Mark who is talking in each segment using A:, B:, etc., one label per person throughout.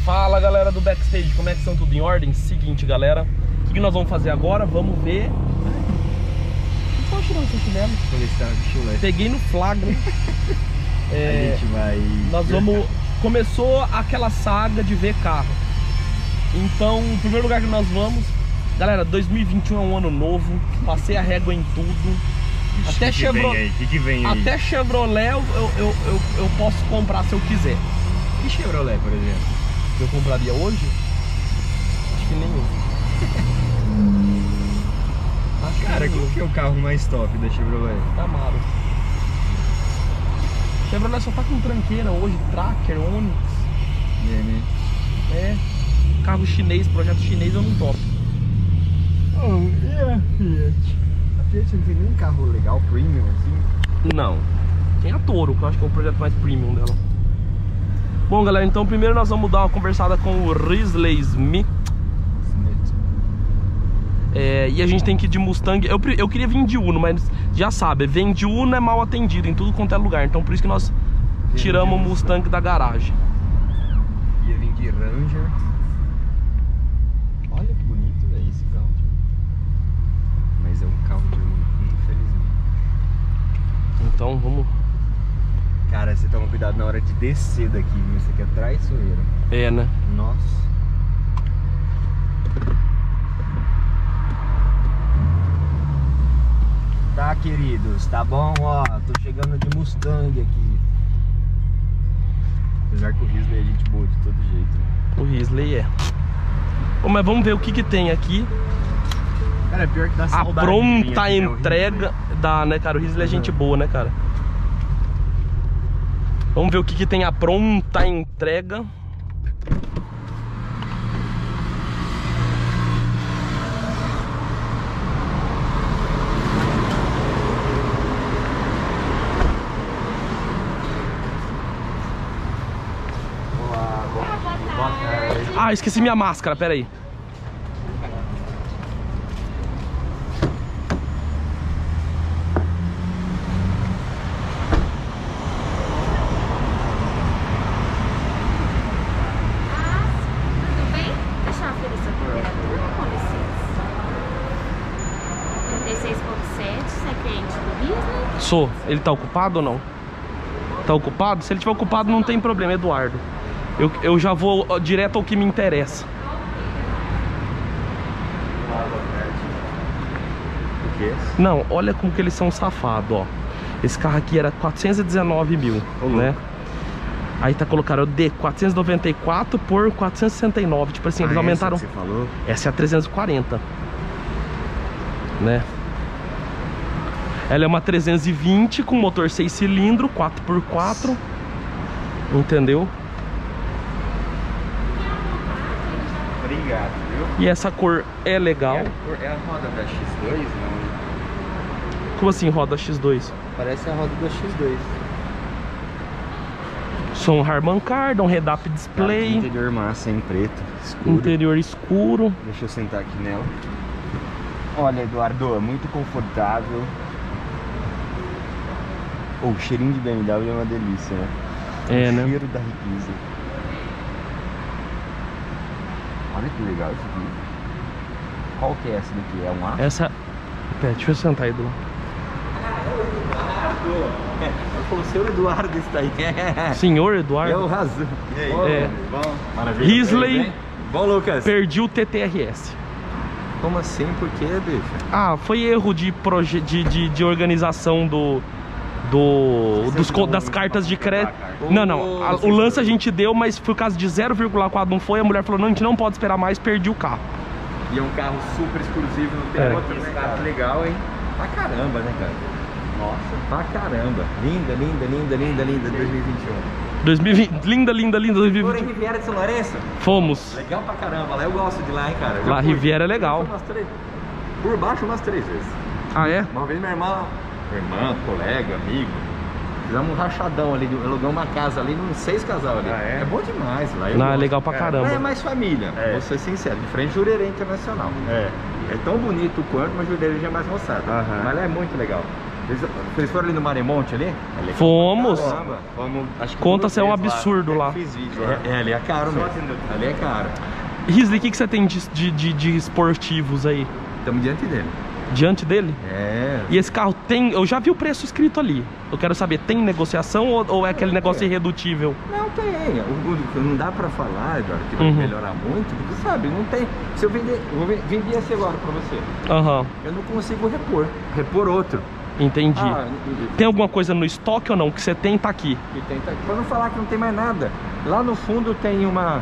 A: Fala galera do backstage, como é que estão? Tudo em ordem? Seguinte galera, o que nós vamos fazer agora? Vamos ver... Não tô tirando seu chinelo. Peguei no flagra.
B: A gente vai...
A: Nós vamos... Começou aquela saga de ver carro. Então, o primeiro lugar que nós vamos... Galera, 2021 é um ano novo. Passei a régua em tudo. Até Chevrolet, até Chevrolet eu posso comprar se eu quiser.
B: E Chevrolet, por exemplo?
A: Eu compraria hoje? Acho que nenhum.
B: Cara, qual que é o carro mais top da Chevrolet?
A: Camaro. Chevrolet só tá com tranqueira hoje, Tracker, Onix.
B: É, né?
A: É. Carro chinês, projeto chinês eu não topo.
B: Oh, e a Fiat? A Fiat não tem nenhum carro legal, premium, assim?
A: Não. Tem a Toro, que eu acho que é o projeto mais premium dela. Bom, galera, então primeiro nós vamos dar uma conversada com o Risley Smith. E a gente tem que ir de Mustang. Eu queria vir de Uno, mas já sabe, vem de Uno é mal atendido em tudo quanto é lugar. Então por isso que nós tiramos o Mustang da garagem.
B: Ia vir de Ranger. Olha que bonito, velho, esse carro. Mas é um carro de Uno, infelizmente.
A: Então vamos...
B: Cara, você toma cuidado na hora de descer daqui, viu? Isso aqui é traiçoeiro.
A: É, né?
B: Nossa. Tá, queridos, tá bom? Ó, tô chegando de Mustang aqui. Apesar que o Risley é gente boa de todo jeito.
A: O Risley é. Bom, mas vamos ver o que tem aqui.
B: Cara, é pior que dá
A: A
B: saudade.
A: pronta entrega dá, né, cara? O Risley é gente boa, né, cara? Vamos ver o que tem a pronta entrega.
B: Olá, boa tarde.
A: Ah, esqueci minha máscara, pera aí. Sou. Ele tá ocupado ou não? Tá ocupado? Se ele tiver ocupado não tem problema, Eduardo. Eu já vou direto ao que me interessa.
B: O quê?
A: Não, olha como que eles são safados, ó. Esse carro aqui era 419 mil, né? Aí tá colocando o D 494 por 469. Tipo assim, eles aumentaram.
B: Essa que você falou?
A: Essa é a 340, né? Ela é uma 320 com motor 6 cilindros, 4x4. Entendeu?
B: Obrigado, viu?
A: E essa cor é legal.
B: É a roda da X2, não?
A: Como assim roda X2?
B: Parece a roda da X2.
A: Som Harman Kardon, head-up display.
B: Interior massa em preto, escuro.
A: Interior escuro.
B: Deixa eu sentar aqui nela. Olha, Eduardo, muito confortável. O cheirinho de BMW é uma delícia, né?
A: É, né?
B: O cheiro da riqueza. Olha que legal isso aqui. Qual que é essa daqui? É um A?
A: Essa... Pera, deixa eu sentar aí do lado.
B: O seu Eduardo está aí.
A: Senhor Eduardo.
B: É o razão. E aí?
A: É.
B: Bom, maravilha.
A: Risley.
B: Bom, Lucas.
A: Perdi o TTRS.
B: Como assim? Por quê, bicho?
A: Ah, foi erro de organização das cartas de crédito. Não, o lance a gente deu, mas por causa de 0,4 não foi. A mulher falou, não, a gente não pode esperar mais, perdi o carro.
B: E é um carro super exclusivo, não tem outro, né, cara? Legal, hein? Pra caramba, né, cara? Nossa, pra caramba. Linda, linda, linda, linda, linda, 2021.
A: 2020, linda, linda, linda, 2020.
B: Foram em Riviera de São Lourenço?
A: Fomos.
B: Legal pra caramba, lá eu gosto de lá, hein, cara.
A: Lá Riviera é legal.
B: Por baixo umas 3 vezes.
A: Ah, é?
B: Uma vez minha irmã, colega, amigo, fizemos um rachadão ali, alugamos uma casa ali, 6 casal ali. É bom demais lá.
A: Não, é legal pra caramba.
B: Lá é mais família, vou ser sincero, de frente Jurerê Internacional. É tão bonito quanto, mas Jurerê já é mais moçada. Mas lá é muito legal. Vocês foram ali no Maremonte ali?
A: Fomos.
B: Caramba, fomos, acho que
A: Conta se é um
B: duas vezes
A: absurdo lá.
C: Fiz vídeo lá.
B: ali é caro mesmo. Ali é caro.
A: Risley, o que você tem de esportivos aí?
B: Estamos diante dele.
A: Diante dele?
B: É.
A: E esse carro tem... Eu já vi o preço escrito ali. Eu quero saber, tem negociação ou é aquele negócio irredutível?
B: Não tem. Não dá pra falar, Eduardo, que vai melhorar muito, porque sabe, não tem. Se eu vender, vendi esse agora pra você.
A: Aham.
B: Eu não consigo repor outro.
A: Entendi. Tem alguma coisa no estoque ou não? Que você tem, tá aqui.
B: Que tem, tá aqui. Pra não falar que não tem mais nada. Lá no fundo tem uma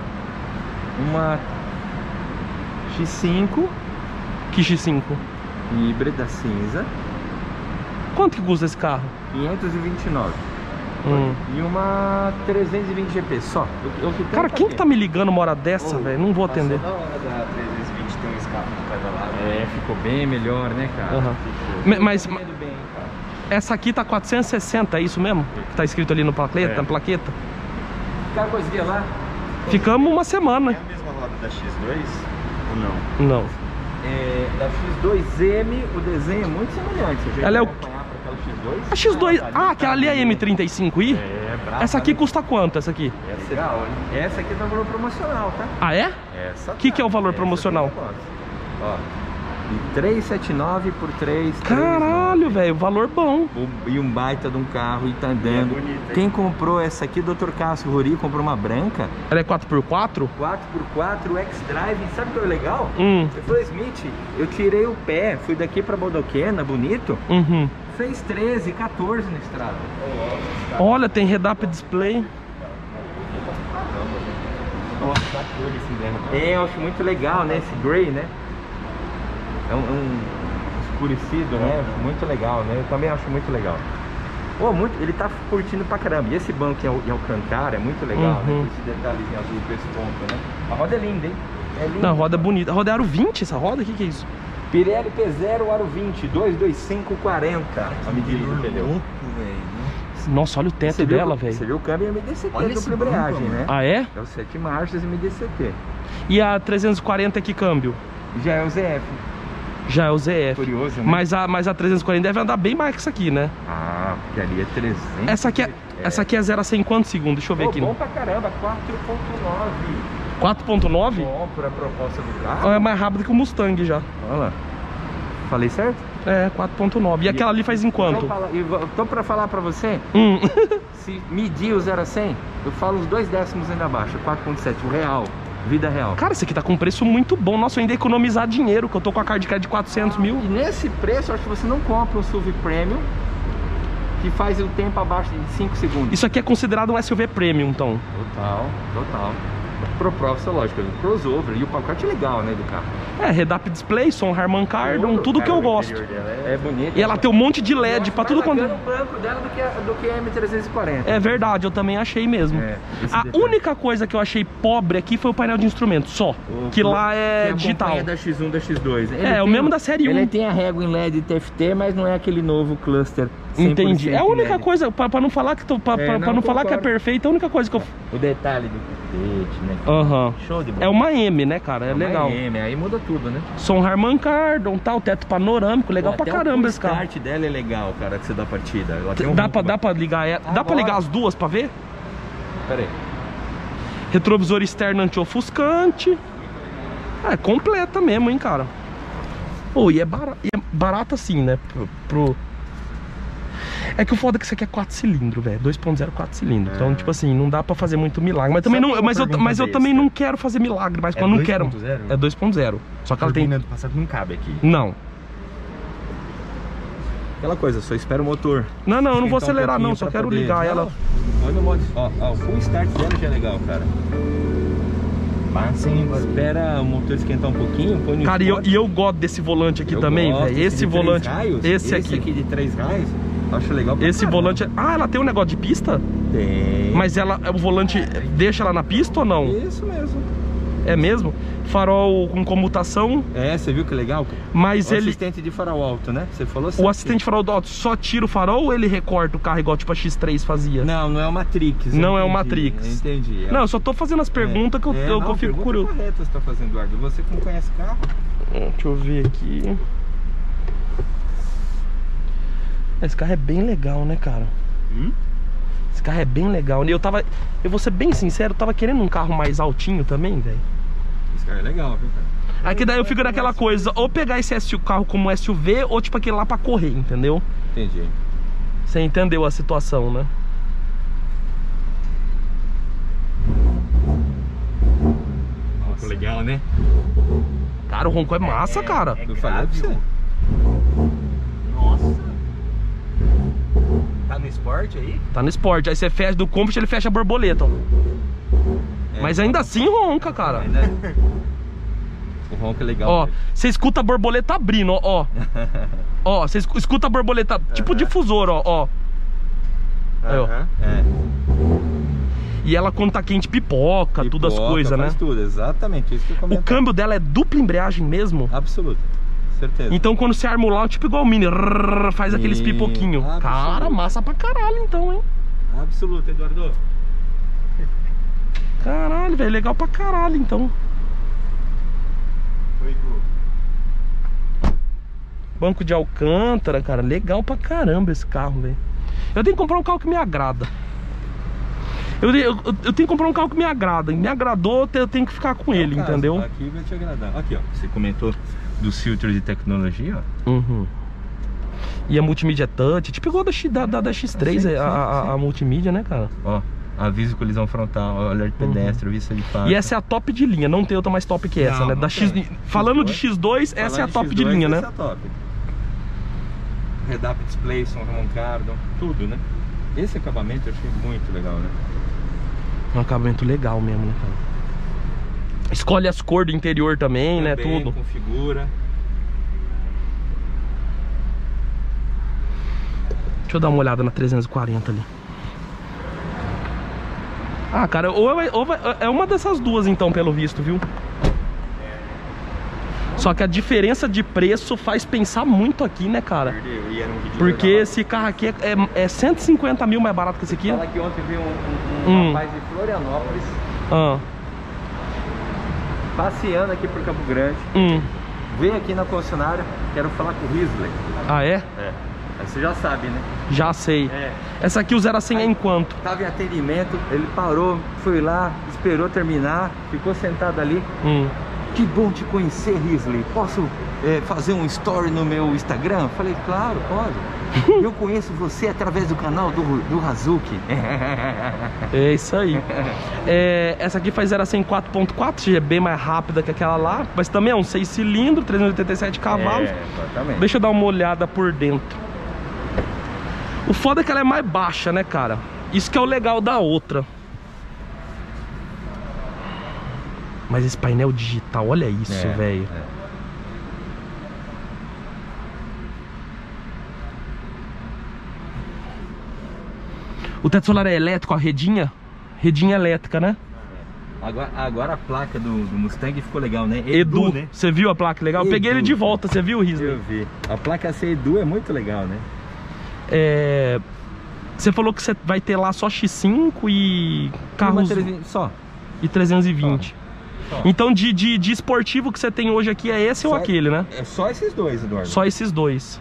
B: X5.
A: Que X5?
B: Híbrida cinza.
A: Quanto que custa esse carro?
B: 529. E uma 320 GP só.
A: Cara, quem que tá me ligando uma hora dessa, velho? Não vou atender.
C: Na hora da 320 tem um escape de cada lado.
B: Ficou bem melhor, né, cara?
A: Mas
B: bem, cara.
A: essa aqui tá 460, é isso mesmo? Que tá escrito ali no plaqueta, na plaqueta?
B: Ficaram com esse dia lá?
A: Ficamos uma semana.
C: É a mesma roda da X2 ou não?
A: Não.
B: Da X2M, o desenho é muito semelhante. Você já
A: Ela é o...
B: acompanhar pra aquela X2?
A: A X2... Ah, aquela ali é a M35i?
B: Brava.
A: Essa aqui custa quanto, essa aqui?
B: Essa é legal, hein? Essa aqui tá valor promocional, tá?
A: Ah, é?
B: Essa
A: Que é o valor promocional?
B: Ó, de 379 por 3.
A: Caralho, velho, valor bom.
B: E um baita de um carro e tá andando.
C: bonita,
B: Quem comprou essa aqui, Dr. Cássio Rori, comprou uma branca.
A: Ela é 4x4?
B: 4x4 X-Drive. Sabe o que é legal?
A: Eu
B: falei, Smith, eu tirei o pé, fui daqui pra Bodoquena, bonito. Fez 13, 14 na estrada.
A: Olha, tem head-up display.
B: Nossa, tá cor esse emblema. Eu acho muito legal, né? Esse grey, né? É um escurecido, né? Muito legal, né? Eu também acho muito legal. Ele tá curtindo pra caramba. E esse banco em Alcântara é muito legal, né? Com esse detalhezinho azul com esse ponto, né? A roda é linda, hein? É linda.
A: Não, a roda é bonita. A roda é aro 20, essa roda? O que é isso?
B: Pirelli P0 aro 20, 225/40. A medida do pneu.
A: Nossa, olha o teto dela, velho.
B: Você viu o câmbio MDCT dupla embreagem, né?
A: Ah, é?
B: É o 7 marchas MDCT.
A: E a 340 é que câmbio?
B: Já é o ZF.
A: Já é o ZF.
B: Curioso, né?
A: Mas a 340 deve andar bem mais que essa aqui, né?
B: Ah, porque ali é 300.
A: Essa aqui é 0 a 100 em quantos segundos? Deixa eu ver aqui.
B: Bom pra caramba, 4.9.
A: 4.9?
B: Bom pra proposta do carro.
A: É mais rápido que o Mustang já.
B: Olha lá. Falei certo?
A: É, 4.9. E aquela ali faz em quanto?
B: Tô pra falar pra você, se medir o 0 a 100, eu falo uns 2 décimos ainda abaixo, 4.7, o real, vida real.
A: Cara, esse aqui tá com um preço muito bom. Nossa, eu ainda ia economizar dinheiro, que eu tô com a card de crédito de 400 mil.
B: E nesse preço, eu acho que você não compra um SUV Premium, que faz o tempo abaixo de 5 segundos.
A: Isso aqui é considerado um SUV Premium, então?
B: Total. Pro Profissa, lógico, crossover. E o pacote é legal, né, do carro.
A: É, head-up display, som Harman Kardon, tudo que eu gosto.
B: É bonito.
A: E ela tem um monte de LED pra tudo quanto...
B: Mais bacana o banco dela do que a M340.
A: É verdade, eu também achei mesmo. A única coisa que eu achei pobre aqui foi o painel de instrumentos, só. Que lá é digital.
B: É da X1, da X2.
A: É o mesmo da série 1.
B: Ele tem a régua em LED TFT, mas não é aquele novo cluster 100%
A: Entendi. É a única
B: LED.
A: coisa, pra não falar que não falar que é perfeito, é a única coisa que eu...
B: O detalhe do capete, né?
A: Show de bola. É uma M, né, cara? É legal.
B: Uma M, aí muda tudo, né?
A: Som Harman Kardon, tal, teto panorâmico, legal pra caramba esse carro.
B: A start dela é legal, cara, que você dá partida. Ela tem
A: Dá pra ligar ela? Dá pra ligar as duas pra ver?
B: Pera aí.
A: Retrovisor externo anti-ofuscante. É completa mesmo, hein, cara. E é barato assim, né? É que o foda é que isso aqui é 4 cilindros, velho. 2.0 4 cilindros. Então, tipo assim, não dá pra fazer muito milagre. Mas também não, mas eu também não quero fazer milagre, mas quando eu não quero. É 2.0. Só que ela tem.
C: Do passado não cabe aqui.
A: Não.
B: Aquela coisa, só espera o motor.
A: Não, eu não vou acelerar não, só quero ligar ela.
B: Olha o modo. Ó, o full start dela já é legal, cara. Espera o motor esquentar um pouquinho, põe no
A: cara, e eu gosto desse volante aqui também, velho. Esse volante. Esse aqui
B: de 3 raios. Acho legal.
A: Esse volante. Ah, ela tem um negócio de pista?
B: Tem.
A: Mas o volante deixa ela na pista ou não?
B: Isso mesmo.
A: É mesmo? Farol com comutação.
B: É, você viu que legal?
A: Mas ele...
B: assistente de farol alto, né? Você falou assim.
A: O assistente de farol alto só tira o farol ou ele recorta o carro igual tipo a X3 fazia?
B: Não é o Matrix.
A: Não é o Matrix.
B: Entendi.
A: Não, eu só tô fazendo as perguntas que eu fico curioso.
B: Correta você tá fazendo, Eduardo. Você que não conhece carro.
A: Deixa eu ver aqui. Esse carro é bem legal, né, cara? Esse carro é bem legal. Eu vou ser bem sincero, eu tava querendo um carro mais altinho também, velho.
C: Esse carro é legal, viu, cara?
A: Aqui daí eu fico naquela coisa, ou pegar esse carro como SUV, ou tipo aquele lá pra correr, entendeu?
B: Entendi.
A: Você entendeu a situação, né?
B: Ronco legal, né?
A: Cara, o ronco é massa, cara.
B: Eu falei pra você.
C: Nossa. Tá no esporte aí?
A: Tá no esporte. Aí você fecha do Comfort, ele fecha a borboleta, ó. Mas ainda assim ronca, cara.
B: O ronco é legal.
A: Ó, você escuta a borboleta abrindo, ó. Ó, você escuta a borboleta, tipo difusor, ó. Aí, ó. E ela quando tá quente pipoca, tudo as coisas, né?
B: Tudo, exatamente, isso que eu comentei.
A: O câmbio dela é dupla embreagem mesmo?
B: Absoluto, certeza.
A: Então quando você arma o lá, tipo igual o Mini, faz aqueles pipoquinhos. Cara, massa pra caralho então, hein?
B: Absoluto, Eduardo.
A: Caralho, velho, legal pra caralho então.
C: Oi, Gu.
A: Banco de Alcântara, cara, legal pra caramba esse carro, velho. Eu tenho que comprar um carro que me agrada. Eu tenho que comprar um carro que me agrada. Me agradou, eu tenho que ficar com ele, entendeu?
B: Aqui vai te agradar. Aqui, ó. Você comentou dos filtros de tecnologia, ó.
A: Uhum. E a multimídia touch, tipo igual da X3,
B: sim.
A: A multimídia, né, cara?
B: Ó, aviso de colisão frontal, alerta pedestre, vista de faixa.
A: E essa é a top de linha, não tem outra mais top que essa,
B: Não,
A: né?
B: não
A: Da X,
B: tem.
A: falando de X2, essa é a top de linha, né?
B: Essa é a top. Head-up display, som Ramon Cardo, tudo, né? Esse acabamento eu achei muito legal, né?
A: Um acabamento legal mesmo, né, cara? Escolhe as cores do interior também, né? Tudo.
B: Configura.
A: Deixa eu dar uma olhada na 340 ali. Ah, cara, é uma dessas duas então, pelo visto, viu? Só que a diferença de preço faz pensar muito aqui, né, cara?
C: E era um vídeo
A: Porque
C: legal.
A: esse carro aqui é 150 mil mais barato que esse aqui.
B: Fala que ontem veio um rapaz de Florianópolis
A: Ah.
B: passeando aqui por Campo Grande. Veio aqui na concessionária, quero falar com o Risley.
A: Ah, é?
B: É. Aí você já sabe, né?
A: Já sei.
B: É.
A: Essa aqui o 0 a 100 é em quanto?
B: Tava em atendimento, ele parou, foi lá, esperou terminar, ficou sentado ali. Que bom te conhecer, Risley. Posso fazer um story no meu Instagram? Falei, claro, pode. Eu conheço você através do canal do Hazuki.
A: É isso aí. Essa aqui faz 0 a 100 4.4, é bem mais rápida que aquela lá. Mas também é um 6 cilindros, 387 cavalos.
B: Exatamente.
A: Deixa eu dar uma olhada por dentro. O foda é que ela é mais baixa, né, cara? Isso que é o legal da outra. Mas esse painel digital, olha isso, velho. O teto solar é elétrico, a redinha? Redinha elétrica, né?
B: Agora a placa do Mustang ficou legal, né?
A: Edu,
B: né?
A: Você viu a placa legal? Eu peguei ele de volta, você viu, Risley?
B: Eu vi. A placa C Edu é muito legal, né?
A: Você falou que você vai ter lá só X5 e carros...
B: Só.
A: E 320.
B: Só.
A: Então de esportivo que você tem hoje aqui é esse ou aquele, né?
B: É só esses dois, Eduardo.
A: Só esses dois.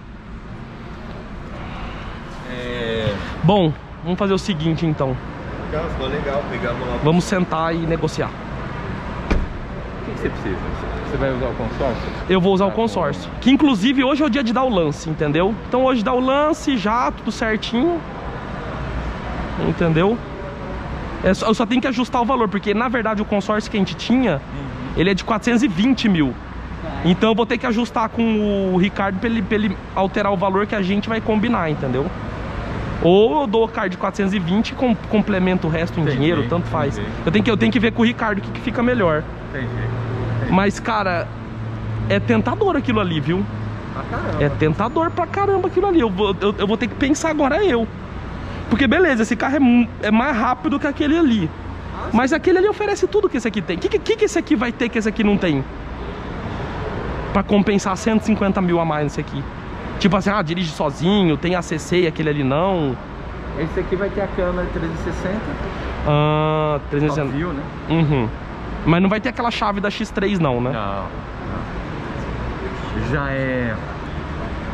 A: Bom, vamos fazer o seguinte então.
C: Legal, ficou legal. Pegamos lá.
A: Vamos sentar e negociar.
B: O que você precisa? Você vai usar o consórcio?
A: Eu vou usar o consórcio. Que inclusive hoje é o dia de dar o lance, entendeu? Então hoje dá o lance já, tudo certinho. Entendeu? Eu só tenho que ajustar o valor, porque na verdade o consórcio que a gente tinha, ele é de 420 mil. Então eu vou ter que ajustar com o Ricardo pra ele alterar o valor que a gente vai combinar, entendeu? Ou eu dou o card de 420 e complemento o resto em dinheiro, tanto faz. Eu tenho que ver com o Ricardo o que fica melhor. Mas, cara, é tentador aquilo ali, viu? É tentador pra caramba aquilo ali. Eu vou ter que pensar agora Porque beleza, esse carro é mais rápido que aquele ali. Mas aquele ali oferece tudo que esse aqui tem. O que esse aqui vai ter que esse aqui não tem? Pra compensar 150 mil a mais nesse aqui. Tipo assim, dirige sozinho, tem ACC e aquele ali não.
B: Esse aqui vai ter a câmera 360.
A: 360.
B: Viu, né?
A: Mas não vai ter aquela chave da X3 não, né?
B: Não. Já é...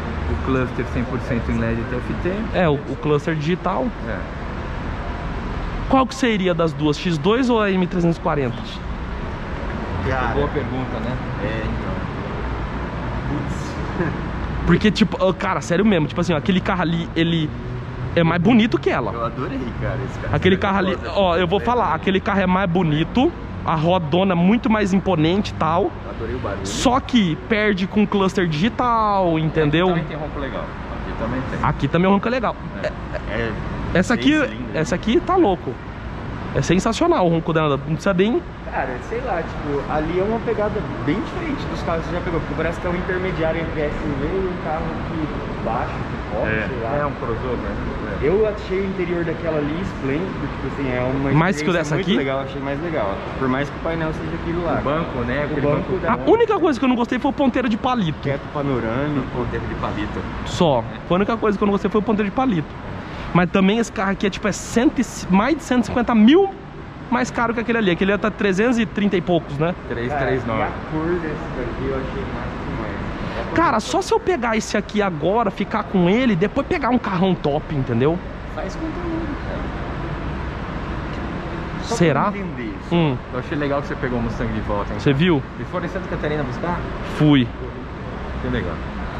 B: cluster 100% em LED TFT.
A: É, o cluster digital.
B: É.
A: Qual que seria das duas, X2 ou a M340?
C: Cara,
B: Boa pergunta, né?
C: então. Putz.
A: Porque, tipo, cara, sério mesmo, tipo assim, ó, aquele carro ali, ele é mais bonito que ela.
C: Eu adorei, cara, esse carro.
A: Aquele carro ali, ó, eu vou falar, aquele carro é mais bonito, a rodona muito mais imponente e tal.
C: Eu adorei o barulho.
A: Só que perde com cluster digital, entendeu?
B: Aqui também tem ronco legal. Aqui também tem.
A: Aqui também o ronco é legal.
C: É,
A: Essa aqui,
C: bem cilindro, né?
A: essa aqui tá louco. É sensacional o ronco dela, não precisa nem...
D: Cara, sei lá, tipo, ali é uma pegada bem diferente dos carros que você já pegou, porque parece que é um intermediário entre SUV e um carro que baixo, que forte, sei lá.
B: É um crossover, né?
D: Eu achei o interior daquela ali esplêndido, tipo assim, é uma
A: Mais que o
D: experiência
A: dessa
D: muito
A: aqui?
D: legal, achei mais legal. Por mais que o painel seja aquilo lá.
B: O banco, né?
D: O
B: Aquele
D: banco
B: banco
D: da
A: A única coisa que eu não gostei foi o ponteiro de palito.
D: teto panorâmico.
B: com tempo de palito.
A: Só. Foi a única coisa que eu não gostei foi o ponteiro de palito. Mas também esse carro aqui é tipo, mais de 150 mil mais caro que aquele ali. Aquele tá 330 e poucos, né?
D: Cara, e
B: 339.
D: a cor desse daqui eu achei massa demais.
A: Cara, só se eu pegar esse aqui agora, ficar com ele, depois pegar um carrão top, entendeu?
D: Faz conteúdo, cara. Só
A: Será?
D: pra entender.
B: Eu achei legal que você pegou o Mustang de volta, hein?
A: Você viu?
B: E foram em Santa Catarina buscar?
A: Fui.
B: Que legal.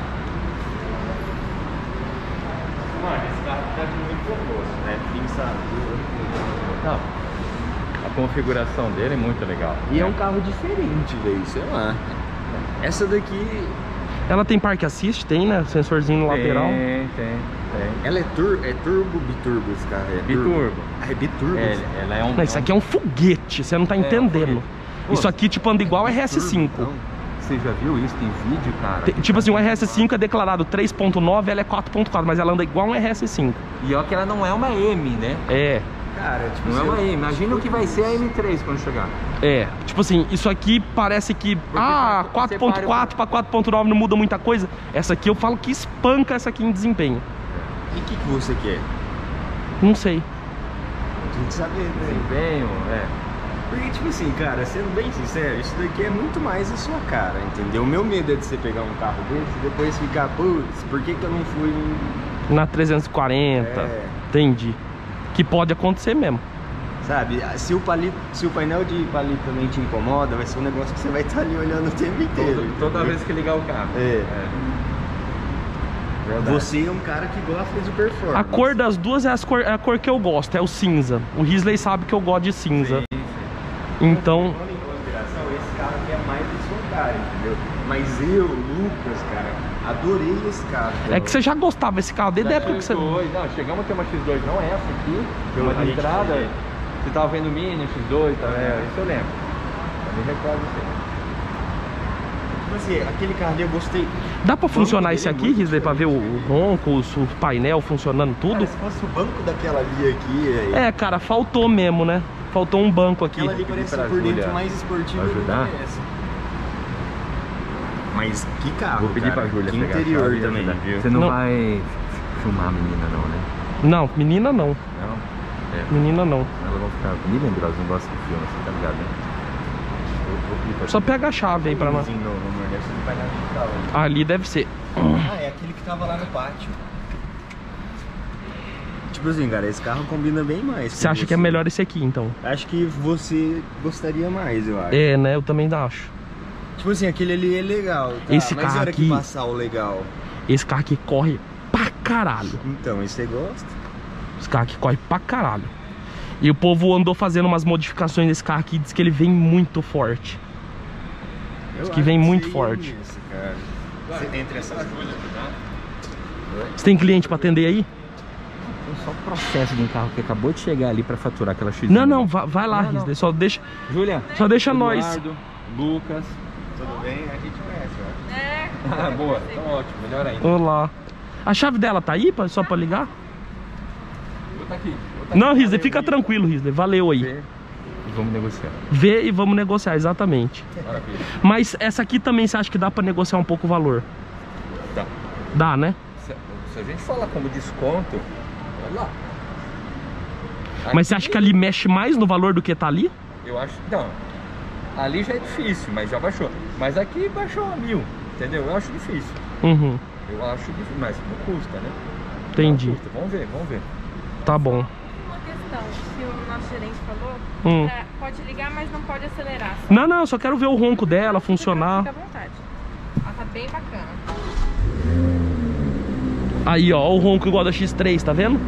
D: Mano, esse carro tá de muito proposto, né? Pinçador.
B: Não. A configuração dele é muito legal.
D: E é um carro diferente, velho, sei lá. Essa daqui,
A: Ela tem parque assist, tem, né? Sensorzinho no lateral.
B: Tem.
D: ela é turbo ou biturbo esse carro? É
B: Biturbo.
D: Ah, é biturbo?
B: Ela é um...
A: Não, isso aqui é um foguete, você não tá entendendo.
B: Pô,
A: Isso aqui, tipo, anda igual o RS5.
D: Então,
B: Você já viu isso? Tem vídeo, cara?
A: Tipo assim, o RS5 é declarado 3.9, ela é 4.4, mas ela anda igual um RS5.
B: E ó que ela não é uma M, né?
A: É,
D: cara, tipo
B: Não é
D: assim,
B: uma M. Imagina o que vai ser a M3 quando chegar.
A: tipo assim, isso aqui parece que,
B: você
A: 4.4 pra 4.9 não muda muita coisa. Essa aqui eu falo que espanca essa aqui em desempenho.
D: E o que você quer?
A: Não sei.
D: Tem que saber, né?
B: Desempenho,
D: Porque, tipo assim, cara, sendo bem sincero, isso daqui é muito mais a sua cara, entendeu? O meu medo é de você pegar um carro desse e depois ficar, putz, por que que eu não fui
A: Na 340,
D: É.
A: entendi. Que pode acontecer mesmo.
D: sabe? Se o painel de palito também te incomoda, vai ser um negócio que você vai estar ali olhando o tempo inteiro.
B: Toda
D: entendeu?
B: vez que ligar o carro.
D: É.
B: Verdade.
D: Você é um cara que gosta de performance.
A: A cor das duas é a cor que eu gosto, é o cinza. O Risley sabe que eu gosto de cinza.
B: Sim.
A: Então,
D: Levando em consideração, esse carro aqui é mais de sua cara, entendeu? Mas eu, Lucas, cara, adorei esse carro.
A: é que você já gostava desse carro desde a época que você...
B: Não, chegamos a ter uma X2, não é essa aqui. Foi uma
D: A
B: de
D: gente
B: entrada.
D: teve.
B: Você tava vendo Mini, X2, tá vendo? Isso eu lembro. Eu me recordo disso.
D: Tipo assim, aquele carro ali eu gostei.
A: Dá pra funcionar
D: dele
A: esse
D: é
A: aqui,
D: muito
A: Risley, pra ver o ronco, o painel funcionando tudo?
D: Cara, se fosse o banco daquela ali aqui,
A: É, cara, faltou mesmo, né? Faltou um banco aqui.
D: aquela ali parece
B: pra
D: por dentro
B: Júlia
D: mais esportiva do que
B: ajudar.
D: essa. Mas que carro,
B: Vou pedir
D: cara.
B: pra Júlia
D: que
B: pegar a
D: interior
B: chave e
D: também,
B: ajudar.
D: viu?
B: Você não,
A: Não.
B: vai filmar a menina não, né?
A: Não, menina não.
B: Não? É.
A: Menina não.
B: Elas vão ficar bem lembrosas, não gostam de filme, você tá ligado, né? Vou pedir pra
A: Só pega a chave aí pra nós.
D: Novo, amor, deve ser do painel digital, hein?
A: Ali deve ser.
D: Ah, é aquele que tava lá no pátio. Tipo assim, cara, esse carro combina bem mais.
A: Você
D: com
A: acha que é melhor esse aqui, então?
D: Acho que você gostaria mais, eu acho.
A: É, né? Eu também acho.
D: Tipo assim, aquele ali é legal, tá?
A: Esse
D: mas
A: carro
D: na hora
A: aqui-
D: que passar o legal.
A: Esse carro aqui corre pra caralho.
D: Então, esse você gosta?
A: Esse carro aqui corre pra caralho. E o povo andou fazendo umas modificações nesse carro aqui, diz que ele vem muito forte.
D: Eu
A: que
D: acho
A: vem muito
D: você ia
A: forte.
D: nesse, cara. Você, entre essas duas,
A: Você tem cliente pra atender aí?
B: Só o processo de um carro que acabou de chegar ali pra faturar aquela X.
A: Não, vai lá,
B: Não, não.
A: Risley. Só deixa
B: Júlia.
A: nós.
B: Eduardo, Lucas.
D: tudo bem? A gente conhece, eu acho.
B: Ah, boa. Então ótimo, melhor ainda.
A: Olá. A chave dela tá aí, só pra ligar?
B: Vou tá aqui.
A: Não, Risley, fica tranquilo, Risley. Valeu aí.
B: Vê e vamos negociar.
A: Vê e vamos negociar, exatamente.
B: Maravilha.
A: Mas essa aqui também você acha que dá pra negociar um pouco o valor?
B: Tá.
A: Dá, né?
B: Se a gente falar como desconto, olha lá.
A: Mas você acha que ali mexe mais no valor do que tá ali?
B: Eu acho. Não. Ali já é difícil, mas já baixou. Mas aqui baixou a 1000, entendeu? Eu acho difícil.
A: Uhum.
B: Eu acho difícil, mas não custa, né?
A: Entendi.
B: Não custa. Vamos ver, vamos ver.
A: Tá bom.
E: Uma questão que o nosso gerente falou, pode ligar, mas não pode acelerar.
A: Não, eu só quero ver o ronco dela funcionar.
E: Fica à vontade. Ela tá bem bacana.
A: Aí, ó, o ronco igual da X3, tá vendo?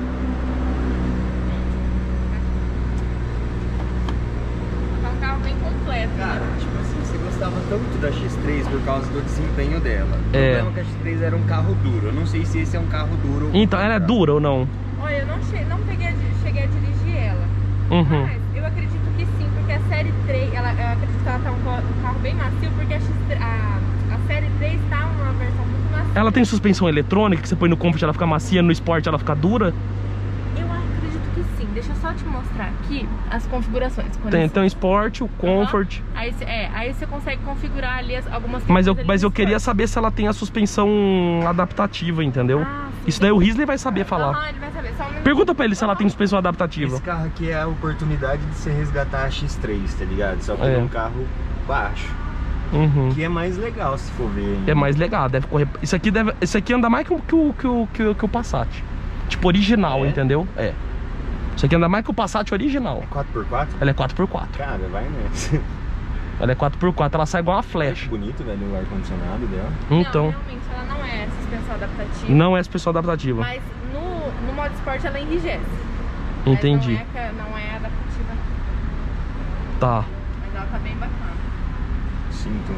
E: Tá um carro bem completo.
D: Cara, tipo assim, você gostava tanto da X3 por causa do desempenho dela. O
A: É.
D: problema é que a X3 era um carro duro. Eu não sei se esse é um carro duro.
A: Então, ela é dura ou não?
E: Olha, eu não cheguei a dirigir ela.
A: Uhum.
E: Mas eu acredito que sim, porque a série 3, eu acredito que ela tá um carro bem macio, porque a série 3 tá uma versão muito macia.
A: Ela tem suspensão eletrônica, que você põe no Comfort ela fica macia, no Sport ela fica dura?
E: Eu acredito que sim. Deixa eu só te mostrar aqui as configurações.
A: Tem o Sport, o Comfort.
E: Aí você consegue configurar ali algumas
A: Mas
E: coisas ali
A: eu
E: no
A: queria
E: Sport.
A: saber se ela tem a suspensão adaptativa, entendeu?
E: Ah, sim.
A: Isso daí o Risley vai saber falar.
E: Aham, ele vai saber. Só um minuto.
A: Pergunta pra ele se ela tem suspensão adaptativa.
D: Esse carro aqui é a oportunidade de você resgatar a X3, tá ligado? Só que é um carro baixo.
A: Uhum.
D: Que é mais legal se for ver.
A: É mais legal, deve correr. Isso aqui anda mais que o Passat. Tipo, original,
D: É?
A: entendeu? É. Isso aqui anda mais que o Passat original.
D: 4x4?
A: Ela é 4x4.
D: Cara, vai nessa.
A: Ela é 4x4, ela sai igual uma
D: Acho
A: flecha.
D: bonito, velho, o ar-condicionado dela.
A: Então,
E: Não, realmente, ela não é suspensão adaptativa.
A: não é suspensão adaptativa.
E: Mas no modo esporte ela enrijece.
A: Entendi.
E: Mas não é adaptativa.
A: Tá.
E: Mas ela tá bem bacana.
D: Sinto.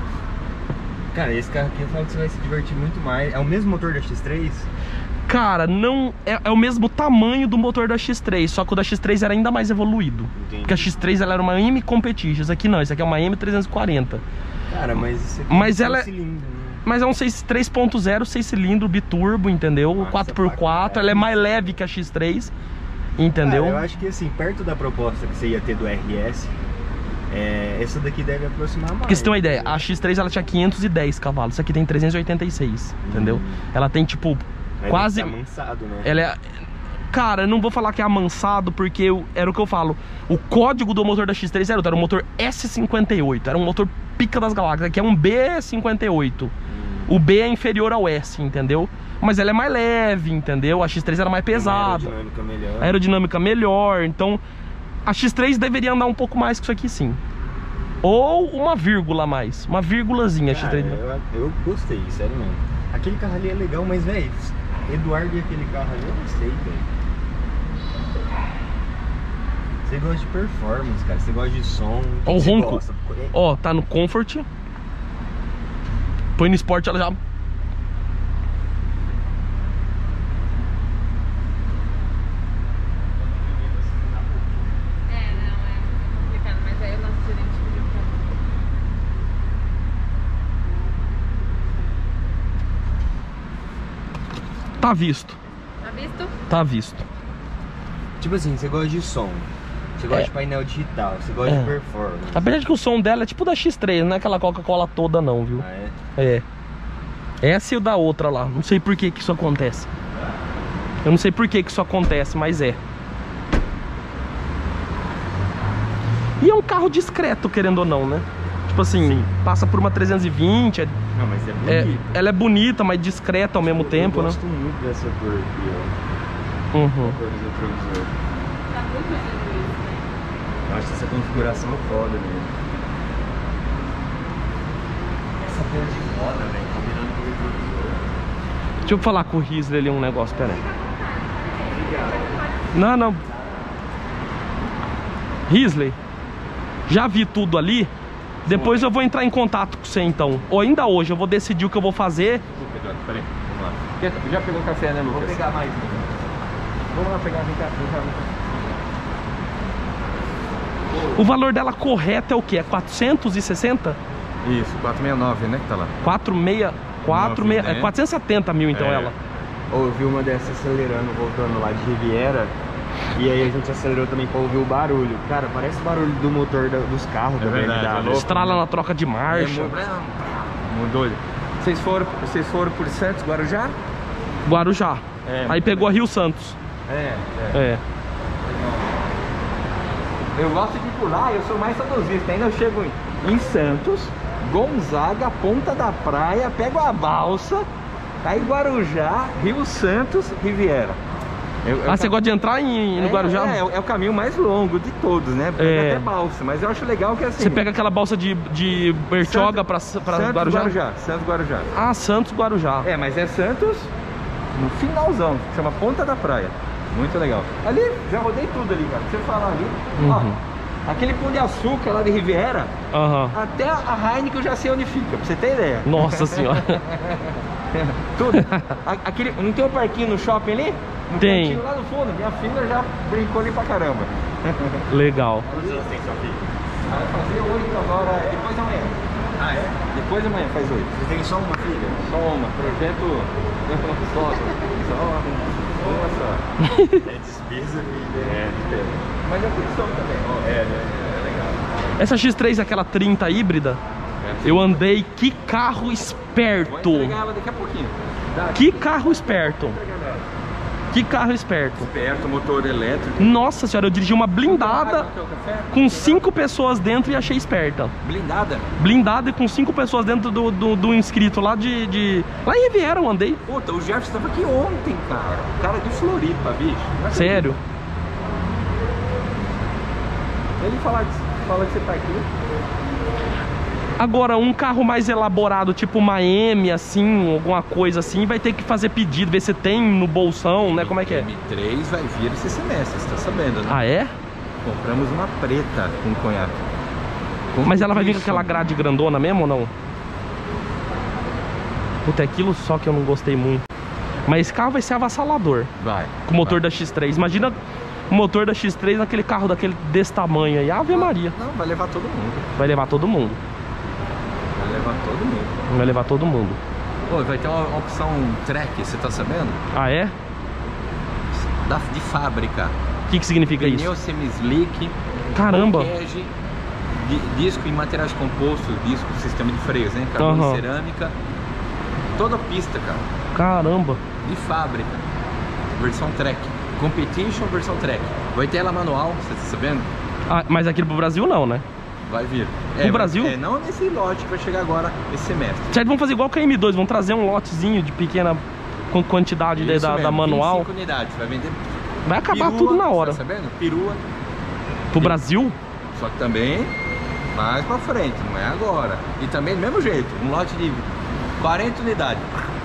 D: Cara, esse carro aqui eu falo que você vai se divertir muito mais. É o mesmo motor da X3?
A: Cara, não é o mesmo tamanho do motor da X3, só que o da X3 era ainda mais evoluído.
D: Entendi.
A: Porque a X3 ela era uma M Competition, esse aqui não, esse aqui é uma M340.
D: Cara, mas isso aqui
A: Mas
D: é um
A: ela é-
D: cilindro, né?
A: Mas é um 3.0, 6 cilindro, biturbo, entendeu?
D: Nossa,
A: 4x4, ela é mais leve que a X3, entendeu?
D: Cara, eu acho que assim, perto da proposta que você ia ter do RS, essa daqui deve aproximar mais.
A: Porque você tem uma ideia, a X3 ela tinha 510 cavalos, essa aqui tem 386, entendeu? Ela tem tipo
D: Mas
A: quase...
D: deve ser amansado, né?
A: Ela é... Cara, eu não vou falar que é amansado, porque era o que eu falo. O código do motor da X3 era um motor S58, era um motor pica das galáxias, que é um B58. O B é inferior ao S, entendeu? Mas ela é mais leve, entendeu? A X3 era mais pesada.
D: Aerodinâmica melhor.
A: Aerodinâmica melhor, então a X3 deveria andar um pouco mais que isso aqui, sim. Ou uma vírgula a mais, uma vírgulazinha a
D: Cara,
A: X3.
D: eu gostei, sério mesmo. Aquele carro ali é legal, mas velho, Eduardo e aquele carro ali eu não sei, velho. Você gosta de performance, cara, você gosta de som.
A: Ó, o
D: você
A: ronco.
D: gosta?
A: Ó, tá no Comfort. Põe no Sport, ela já...
E: É complicado, mas aí o nosso gerente pediu pra...
A: Tá visto,
E: Tá visto?
A: tá visto.
D: Tipo assim, você gosta de som, você gosta de painel digital, você gosta de performance.
A: Apesar de que o som dela é tipo da X3, não é aquela Coca-Cola toda não, viu?
D: Ah, é?
A: É. Essa e o da outra lá. Não sei por que que isso acontece. Eu não sei por que que isso acontece, mas é. E é um carro discreto, querendo ou não, né? Tipo assim, passa por uma 320.
D: Não, mas é bonito.
A: Ela é bonita, mas discreta ao mesmo tempo,
D: eu
A: né?
D: gosto muito dessa cor aqui, ó.
A: Uhum.
D: A cor do retrovisor.
E: Tá muito lindo isso, né?
D: Eu acho essa configuração foda mesmo. Essa cor de roda, velho, combinando com o retrovisor.
A: Deixa eu falar com o Risley ali um negócio, pera aí. Não. Risley, já vi tudo ali. Depois eu vou entrar em contato com você então. Ou ainda hoje eu vou decidir o que eu vou fazer.
B: Peraí, vamos lá. Já pegou café, né, Lucas?
D: Vou pegar mais.
B: Vamos lá pegar, vem cá.
A: O valor dela correto é o que? É 460?
B: Isso, 469, né, que tá lá.
A: 466,
B: né?
A: é 470 mil então
B: É.
A: ela.
D: Eu vi uma dessas acelerando, voltando lá de Riviera. E aí a gente acelerou também pra ouvir o barulho. Cara, parece o barulho do motor dos carros da
B: verdade, é
D: BMW.
B: louco.
A: Estrala na troca de marcha.
B: Mudou. Vocês foram por Santos, Guarujá?
A: Guarujá.
B: É,
A: Aí pegou a Rio Santos. É.
B: Eu gosto de pular, eu sou mais saudosista. Ainda eu chego em Santos, Gonzaga, Ponta da Praia, pego a balsa Aí Guarujá, Rio Santos, Riviera.
A: Você gosta de entrar no Guarujá?
B: É o caminho mais longo de todos, né? Pega até balsa, mas eu acho legal que assim...
A: Você pega aquela balsa de Bertioga pra Guarujá?
B: Santos Guarujá.
A: Ah, Santos Guarujá.
B: É, mas é Santos no finalzão, chama Ponta da Praia. Muito legal. Ali, já rodei tudo ali, cara. Você falar ali, ó, aquele Pão de Açúcar lá de Riviera, até a Heineken eu já sei onde fica, pra você ter ideia.
A: Nossa senhora.
B: Tudo. Aquele, não tem um parquinho no shopping ali?
A: Tem.
B: Lá no fundo, minha filha já brincou ali pra caramba.
A: Legal.
C: Quantos anos tem sua filha?
B: Vai fazer 8 agora, depois da manhã.
C: Ah, é?
B: Depois da manhã faz 8.
C: Você tem só uma filha?
B: Só uma, projeto só uma só.
C: É despesa, filha.
B: É, despesa. Mas é produção também.
C: É legal.
A: Essa X3, aquela 30 híbrida, eu andei, que carro
B: Vou
A: esperto.
B: entregar ela daqui a pouquinho.
A: Que carro esperto. Que carro esperto.
B: Perto, motor elétrico.
A: Nossa senhora, eu dirigi uma blindada
B: Quer o café?
A: com 5 pessoas dentro e achei esperta.
B: Blindada?
A: Blindada e com 5 pessoas dentro do inscrito lá Lá em Riviera eu andei.
B: Puta, o Jefferson tava aqui ontem, cara. O cara de Floripa, bicho.
A: Sério.
B: Ele fala que você tá aqui.
A: Agora, um carro mais elaborado, tipo uma M, assim, alguma coisa assim, vai ter que fazer pedido, ver se tem no bolsão, né? Como é que é?
B: M3 vai vir esse semestre, você tá sabendo, né?
A: Ah, é?
B: Compramos uma preta com conhaque.
A: Mas ela vai vir com aquela grade grandona mesmo ou não? Puta, é aquilo só que eu não gostei muito. Mas esse carro vai ser avassalador.
B: Vai.
A: Com o motor da X3. Imagina o motor da X3 naquele carro desse tamanho aí. Ave Maria.
B: Não, vai levar todo mundo.
A: Vai levar todo mundo.
B: Vai levar todo mundo.
A: Vai levar todo mundo.
B: Pô, vai ter uma opção track, você tá sabendo?
A: Ah, é?
B: De fábrica.
A: O que significa
B: Pneu
A: isso?
B: semi-slick.
A: Caramba.
B: Bloqueio, disco em materiais compostos, disco, sistema de freios, né? Carbono e cerâmica. Toda a pista, cara.
A: Caramba.
B: De fábrica. Versão track. Competition, versão track. Vai ter ela manual, você tá sabendo?
A: Ah, mas aqui pro Brasil não, né?
B: Vai vir.
A: No Brasil?
B: Não nesse lote que vai chegar agora esse semestre.
A: Certo, vamos fazer igual com a M2, vamos trazer um lotezinho de pequena quantidade da manual.
B: 25 unidades, vai vender.
A: Vai acabar
B: perua,
A: tudo na hora.
B: tá sabendo? Perua.
A: Pro Brasil?
B: Só que também mais pra frente, não é agora. E também do mesmo jeito, um lote de 40 unidades.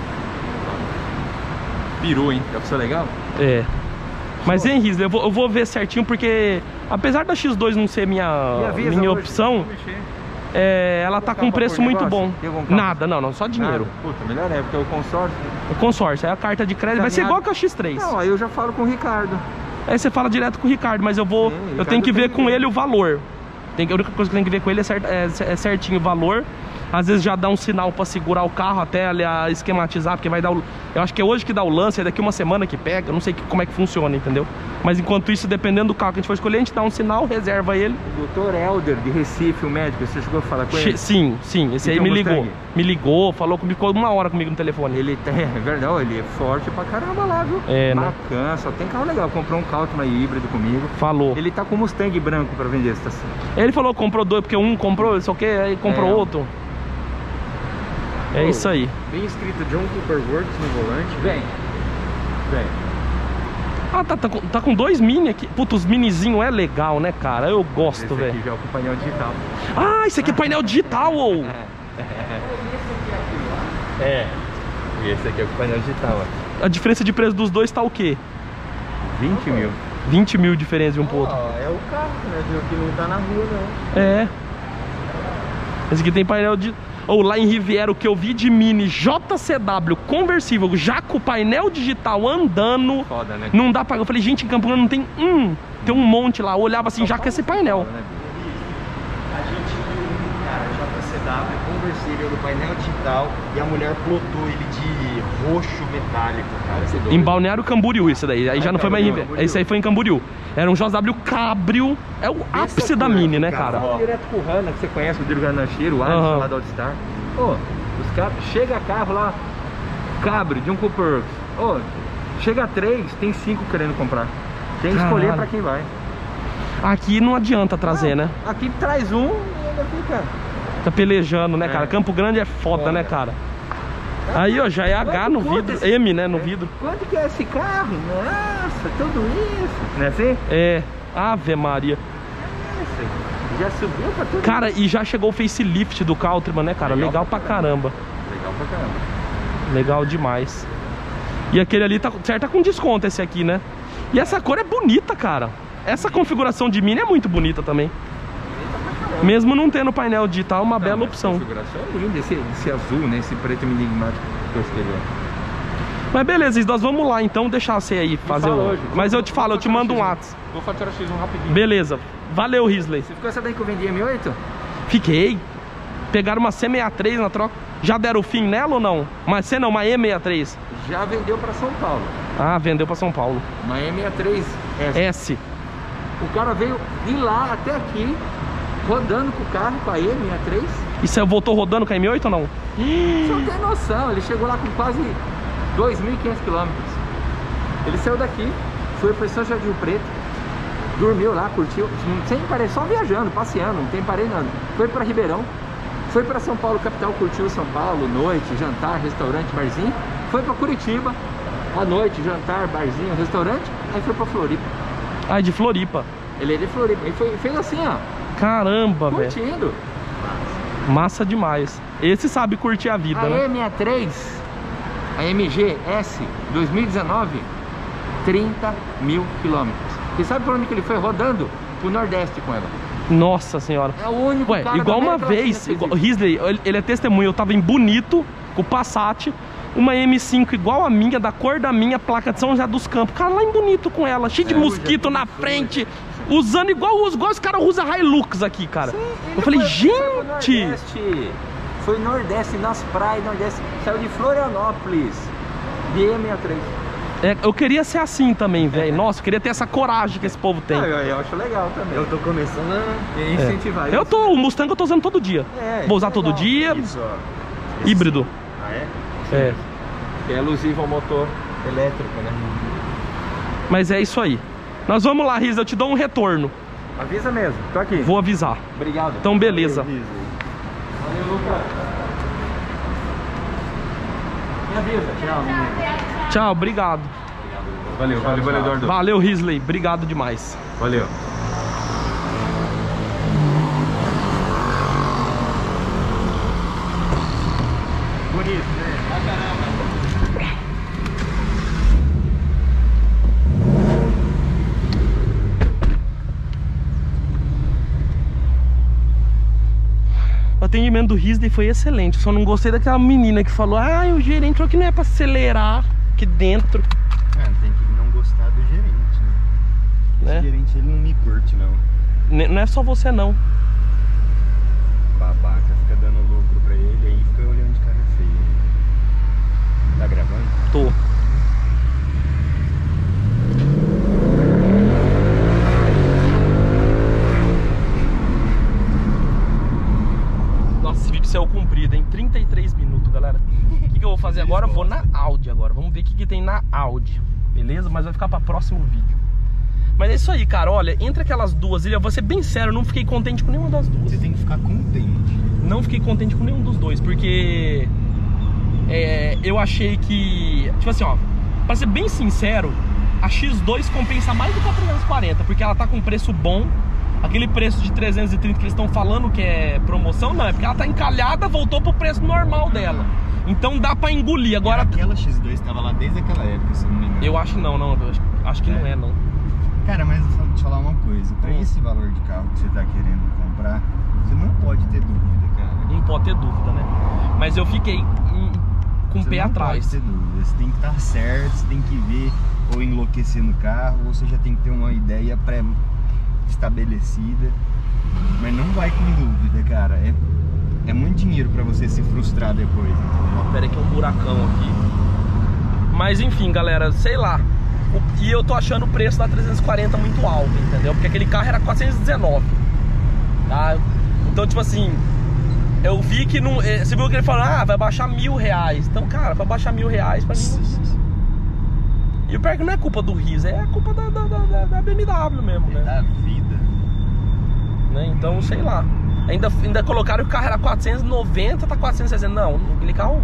B: Perua, hein? É opção legal?
A: É. Mas, hein, Risley, eu vou ver certinho, porque apesar da X2 não ser minha opção, ela tá com um preço muito bom. Nada, não, só dinheiro.
B: Puta, melhor é, porque o consórcio...
A: O consórcio, aí a carta de crédito vai ser igual com a X3.
B: Não, aí eu já falo com o Ricardo.
A: Aí você fala direto com o Ricardo, mas eu tenho que ver com ele o valor. A única coisa que eu tenho que ver com ele é certinho o valor. Às vezes já dá um sinal pra segurar o carro até ali a esquematizar, porque vai dar eu acho que é hoje que dá o lance, é daqui uma semana que pega, eu não sei como é que funciona, entendeu? Mas enquanto isso, dependendo do carro que a gente for escolher, a gente dá um sinal, reserva ele.
B: O Dr. Helder, de Recife, o médico, você chegou a falar com ele?
A: Sim, esse aí me ligou. Me ligou, falou comigo, ficou 1 hora comigo no telefone.
B: Ele é verdade, ele é forte pra caramba lá, viu?
A: É, né?
B: Bacana, só tem carro legal. Comprou um Caltima híbrido comigo.
A: Falou.
B: Ele tá com um Mustang branco pra vender, tá assim.
A: Ele falou, comprou 2, porque um comprou, só que aí comprou outro. É isso aí.
D: Bem escrito John Cooper Works no volante.
B: Vem.
A: Ah, tá com 2 mini aqui. Puta, os minizinhos é legal, né, cara? Eu gosto, velho.
B: Esse aqui já é o painel digital.
A: Ah, esse aqui é painel digital, ou?
B: E esse aqui é o painel digital, ó.
A: A diferença de preço dos dois tá o quê?
B: 20 mil.
A: 20 mil de diferença de um pro outro.
D: É o carro, né? Que não tá na rua, não.
A: É. Esse aqui tem painel de... Ou lá em Riviera, o que eu vi de Mini JCW conversível, já com o painel digital andando.
B: Foda, né?
A: Não dá pra... Eu falei, gente, em Campo não tem tem um monte lá. Eu olhava assim, já com esse painel.
D: A gente viu, cara, JCW conversível do painel digital e a mulher plotou ele de roxo metálico, cara.
A: Em Balneário Camboriú, isso daí. Aí já não foi mais em Riviera. Esse aí foi em Camboriú. Era um JW Cabrio. É o ápice da Mini, né, cara?
B: Direto com o Hanna, que você conhece, o Dirgan Nancheiro, o Alisson lá da All-Star. Ô, os caras... Chega carro lá, Cabrio, de um Cooper. Ô, chega 3, tem 5 querendo comprar. Tem que escolher pra quem vai.
A: Aqui não adianta trazer, né?
B: Aqui traz um e ainda fica...
A: Tá pelejando, né, cara? Campo Grande é foda, né, cara? Aí, ó, já é H no vidro. M, né, no vidro.
B: Quanto que é esse carro? Nossa, tudo isso. Não é assim?
A: É, Ave Maria.
B: Nossa, já subiu pra tudo.
A: Cara, e já chegou o facelift do Countryman, né, cara? Legal pra caramba.
B: Legal pra caramba.
A: Legal demais. E aquele ali tá certo, tá com desconto esse aqui, né? E essa cor é bonita, cara. Essa configuração de Mini é muito bonita também. Mesmo não tendo painel digital, é uma bela opção.
B: A configuração é linda, esse azul, né? Esse preto enigmático que eu escolhi.
A: Mas beleza, nós vamos lá então, deixar você aí fazer o...
B: hoje.
A: Mas eu te falo, eu te mando um WhatsApp.
B: Vou faturar X1 rapidinho.
A: Beleza. Valeu, Risley.
B: Você ficou sabendo que eu vendi M8?
A: Fiquei. Pegaram uma C63 na troca. Já deram o fim nela ou não? Mas C não, uma E63.
B: Já vendeu pra São Paulo.
A: Ah, vendeu pra São Paulo.
B: Uma E63
A: S.
B: O cara veio de lá até aqui, rodando com o carro, com a E63.
A: E você voltou rodando com a M8 ou não?
B: Você não tem noção, ele chegou lá com quase 2.500 quilômetros. Ele saiu daqui, foi para São Jardim Preto, dormiu lá, curtiu, sem parar, só viajando, passeando, não tem parei nada. Foi para Ribeirão, foi para São Paulo capital, curtiu São Paulo, noite, jantar, restaurante, barzinho. Foi para Curitiba, à noite, jantar, barzinho, restaurante. Aí foi para Floripa.
A: Ah, de Floripa.
B: Ele é de Floripa, ele fez assim, ó.
A: Caramba, velho.
B: Curtindo.
A: Massa demais. Esse sabe curtir a vida,
B: A
A: né?
B: E63, a MG S 2019, 30 mil quilômetros. E sabe por onde que ele foi rodando? Pro Nordeste com ela.
A: Nossa senhora.
B: É o único
A: Ué,
B: cara
A: igual
B: da
A: uma
B: América Latina
A: vez,
B: que
A: igual,
B: fez isso.
A: Risley, ele é testemunha. Eu tava em Bonito, com o Passat, uma M5 igual a minha, da cor da minha, placa de São José dos Campos. Cara, lá em Bonito com ela, cheio de mosquito na frente, usando igual os caras usam Hilux aqui, cara.
B: Sim,
A: eu falei,
B: foi
A: gente!
B: Nordeste, foi Nordeste, nas praias, Nordeste. Saiu de Florianópolis, de E63.
A: É, eu queria ser assim também, velho. Nossa, eu queria ter essa coragem que esse povo tem.
B: Eu acho legal também.
D: Eu tô começando a incentivar isso.
A: O Mustang eu tô usando todo dia. Vou usar todo dia,
D: Isso, ó.
A: híbrido.
D: Ah, é?
A: É.
B: Que é alusivo ao motor elétrico, né?
A: Mas é isso aí. Nós vamos lá, Riz, eu te dou um retorno.
B: Avisa mesmo, tô aqui.
A: Vou avisar.
B: Obrigado.
A: Então, beleza.
B: Valeu, Lucas. Me avisa. Tchau.
A: Tchau, obrigado.
B: Valeu, Eduardo.
A: Valeu, Risley. Obrigado demais.
B: Valeu.
D: Bonito, né?
A: O atendimento do Risley foi excelente. Só não gostei daquela menina que falou: ah, o gerente falou que não é pra acelerar aqui dentro.
D: Ah, tem que não gostar do gerente, né?
A: Né?
D: O gerente, ele não me curte, não.
A: Não é só você, não.
D: Babaca, fica dando lucro pra ele, aí fica olhando de cara feia. Tá gravando?
A: Tô. Nossa, esse vídeo saiu comprido, hein? 33 minutos, galera. O que eu vou fazer agora? Eu vou na Audi agora. Vamos ver o que tem na Audi. Beleza? Mas vai ficar para próximo vídeo. Mas é isso aí, cara. Olha, entre aquelas duas ilhas, eu vou ser bem sério, eu não fiquei contente com nenhuma das duas.
D: Você tem que ficar contente.
A: Não fiquei contente com nenhum dos dois, porque eu achei que, tipo assim, ó, pra ser bem sincero, a X2 compensa mais do que a 340, porque ela tá com preço bom. Aquele preço de 330 que eles estão falando que é promoção, não, é porque ela tá encalhada, voltou pro preço normal dela. Então dá pra engolir. Agora,
D: Aquela X2 tava lá desde aquela época, se não me engano.
A: eu acho não, acho que não é, não.
D: Cara, mas deixa eu te falar uma coisa. Pra esse valor de carro que você tá querendo comprar, você não pode ter dúvida, cara.
A: Não pode ter dúvida, né? Mas eu fiquei com o
D: Você
A: pé
D: não
A: atrás.
D: pode ter dúvida. Você tem que estar certo, você tem que ver ou enlouquecer no carro, ou você já tem que ter uma ideia pré-estabelecida. Mas não vai com dúvida, cara. É muito dinheiro pra você se frustrar depois, entendeu?
A: Pera aí que é um buracão aqui. Mas enfim, galera, sei lá. E eu tô achando o preço da 340 muito alto, entendeu? Porque aquele carro era 419, tá? Então, tipo assim, eu vi que não... Você viu que ele falou, ah, vai baixar R$1.000. Então, cara, pra baixar R$1.000 pra mim... E o pior que não é culpa do Riz, é culpa da BMW mesmo, né?
D: Da vida.
A: Né? Então, sei lá. Ainda colocaram que o carro era 490, tá 460. Não, aquele carro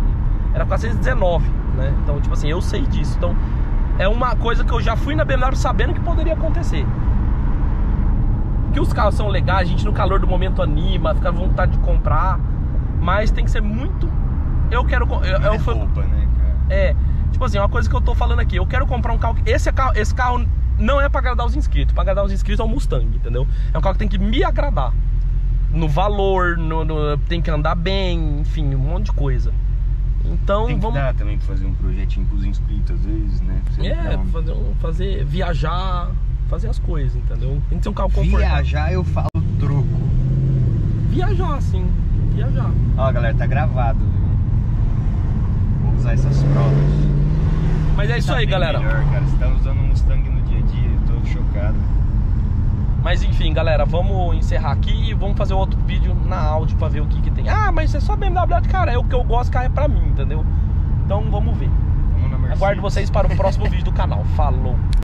A: era 419, né? Então, tipo assim, eu sei disso. Então, é uma coisa que eu já fui na BMW sabendo que poderia acontecer. Que os carros são legais, a gente no calor do momento anima, fica à vontade de comprar, mas tem que ser muito... Eu quero...
D: roupa, né, cara?
A: Tipo assim, uma coisa que eu tô falando aqui, eu quero comprar um carro... Esse carro não é pra agradar os inscritos. Pra agradar os inscritos é um Mustang, entendeu? É um carro que tem que me agradar. No valor, tem que andar bem, enfim, um monte de coisa. Então
D: Tem que
A: vamos...
D: dar também pra fazer um projetinho pros inscritos às vezes, né? Pra você
A: viajar, fazer as coisas, entendeu? Tem que ser um carro confortável.
D: Viajar eu falo troco.
A: Viajar, sim. Viajar.
D: Ó, galera, tá gravado, viu? Vou usar essas provas.
A: Mas é isso aí,
D: bem
A: galera.
D: Melhor, cara. Você tá usando um Mustang no dia a dia, eu tô chocado.
A: Mas enfim, galera, vamos encerrar aqui e vamos fazer outro vídeo na áudio pra ver o que tem. Ah, mas é só BMW, cara, é o que eu gosto, carro é pra mim, entendeu? Então vamos ver.
D: Vamos na Mercedes.
A: Aguardo vocês para o próximo vídeo do canal. Falou!